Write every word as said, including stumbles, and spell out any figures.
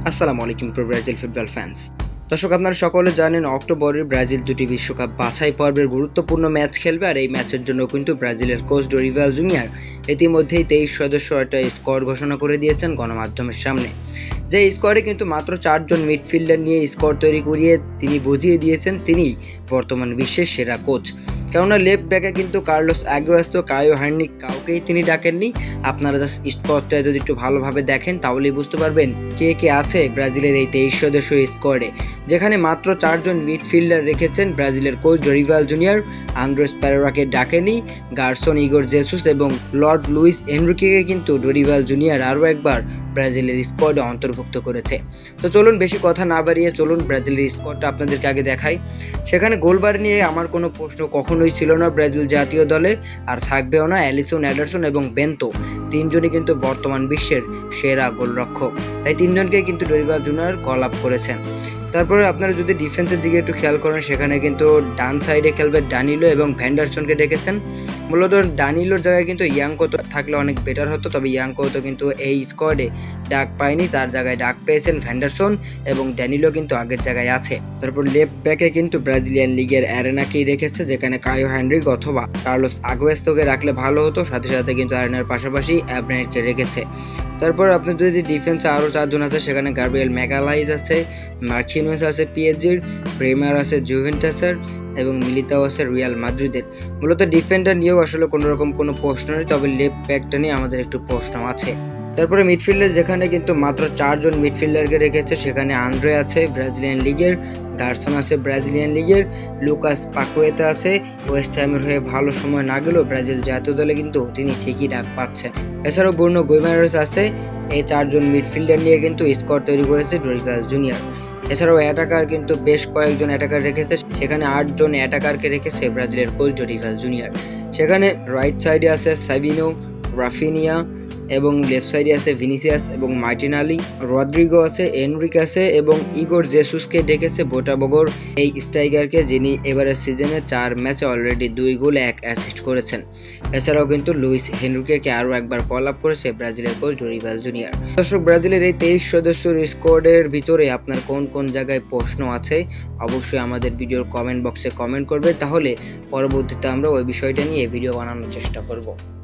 আসসালামু আলাইকুম pro Brazil football fans. দর্শক, আপনারা সকলে জানেন অক্টোবরে ব্রাজিল দুটি বিশ্বকাপ বাছাই পর্বের গুরুত্বপূর্ণ ম্যাচ খেলবে। আর এই ম্যাচের জন্য কিন্তু ব্রাজিলের কোচ ডরিভাল জুনিয়র ইতিমধ্যেই তেইশ সদস্য একটা স্কোয়াড ঘোষণা করে দিয়েছেন গণমাধ্যমের সামনে। যে স্কোয়াডে কিন্তু মাত্র চারজন মিডফিল্ডার নিয়ে স্কোয়াড তৈরি করিয়ে তিনি বুঝিয়ে দিয়েছেন তিনিই বর্তমান বিশ্বের সেরা কোচ। কেননা লেফট ব্যাকে কিন্তু কার্লোস আগুয়েস্তো, কায়ো হার্নিক কাউকেই তিনি ডাকেননি। আপনারা জাস্ট স্কোয়াডটা যদি একটু ভালোভাবে দেখেন তাহলেই বুঝতে পারবেন কে কে আছে ব্রাজিলের এই তেইশ সদস্য স্কোয়াডে, যেখানে মাত্র চারজন মিডফিল্ডার রেখেছেন ব্রাজিলের কোচ ডরিভাল জুনিয়র। আন্দ্রেস পেরেরাকে ডাকেনি, গার্সন, ইগোর জেসুস এবং লর্ড লুইস এনরিকেকে কিন্তু ডরিভাল জুনিয়র আরও একবার ব্রাজিলের স্কোয়াডে অন্তর্ভুক্ত করেছে। তো চলুন বেশি কথা না বাড়িয়ে চলুন ব্রাজিলের স্কোয়াডটা আপনাদেরকে আগে দেখাই। সেখানে গোলবার নিয়ে আমার কোনো প্রশ্ন কখনোই ছিল না ব্রাজিল জাতীয় দলে, আর থাকবেও না। অ্যালিসন, এডারসন এবং বেন্তো তিনজনই কিন্তু বর্তমান বিশ্বের সেরা গোলরক্ষক, তাই তিনজনকে কিন্তু ডরিভাল জুনিয়র কল আপ করেছেন। তারপরে আপনারা যদি ডিফেন্সের দিকে একটু খেয়াল করেন, সেখানে কিন্তু ডান সাইডে খেলবে দানিলো এবং ভ্যান্ডারসনকে ডেকেছেন। মূলত দানিলোর জায়গায় কিন্তু ইয়াঙ্কো থাকলে অনেক বেটার হতো, তবে ইয়াঙ্কো তো কিন্তু এই স্কোয়াডে ডাক পায়নি, তার জায়গায় ডাক পেয়েছেন ভ্যান্ডারসন এবং ড্যানিলো কিন্তু আগের জায়গায় আছে। তারপর লেফট ব্যাকে কিন্তু ব্রাজিলিয়ান লিগের অ্যারেনাকেই রেখেছে, যেখানে কায়ো হার্নিক অথবা কার্লোস আগুয়েস্তোকে রাখলে ভালো হতো। সাথে সাথে কিন্তু অ্যারেনার পাশাপাশি অ্যাব্রানেটকে রেখেছে। তারপর আপনি যদি ডিফেন্সে আরও চারজন আছে, সেখানে গাব্রিয়েল ম্যাগালাইজ আছে, মার্কিনোস আছে পিএসজির, ব্রেমার আছে জুভেন্টাসের এবং মিলিতাও আছে রিয়াল মাদ্রিদের। মূলত ডিফেন্ডার নিয়েও আসলে কোনো রকম কোনো প্রশ্ন নেই, তবে লেফট ব্যাকটা নিয়ে আমাদের একটু প্রশ্ন আছে। তারপরে মিডফিল্ডার যেখানে কিন্তু মাত্র চারজন মিডফিল্ডারকে রেখেছে, সেখানে আন্দ্রে আছে ব্রাজিলিয়ান লিগের, গার্সন আছে ব্রাজিলিয়ান লিগের, লুকাস পাকুয়েতা আছে। ওয়েস্ট হ্যামের হয়ে ভালো সময় না গেলেও ব্রাজিল জাতীয় দলে কিন্তু তিনি ঠিকই ডাক পাচ্ছেন। এছাড়াও ব্রুনো গুইমারেস আছে। এই চারজন মিডফিল্ডার নিয়ে কিন্তু স্কোয়াড তৈরি করেছে ডরিভাল জুনিয়র। এছাড়াও অ্যাটাকার কিন্তু বেশ কয়েকজন অ্যাটাকার রেখেছে, সেখানে আটজন অ্যাটাকারকে রেখেছে ব্রাজিলের কোচ ডরিভাল জুনিয়র। সেখানে রাইট সাইডে আছে সাবিনো, রাফিনিয়া এবং লেফট সাইডে আছে ভিনিসিয়াস এবং মার্টিনালি, রদ্রিগো আছে, এনরিক আছে এবং ইগোর জেসুসকে ডেকেছে বোটাবগর এই স্ট্রাইকারকে, যিনি এবারের সিজনে চার ম্যাচে অলরেডি দুই গোল এক অ্যাসিস্ট করেছেন। এছাড়াও কিন্তু লুইস হেনরিকেকে আরও একবার কল আপ করেছে ব্রাজিলের কোচ ডরিভাল জুনিয়র। দর্শক, ব্রাজিলের এই তেইশ সদস্যের স্কোয়াডের ভিতরে আপনার কোন কোন জায়গায় প্রশ্ন আছে অবশ্যই আমাদের ভিডিওর কমেন্ট বক্সে কমেন্ট করবে, তাহলে পরবর্তীতে আমরা ওই বিষয়টা নিয়ে ভিডিও বানানোর চেষ্টা করব।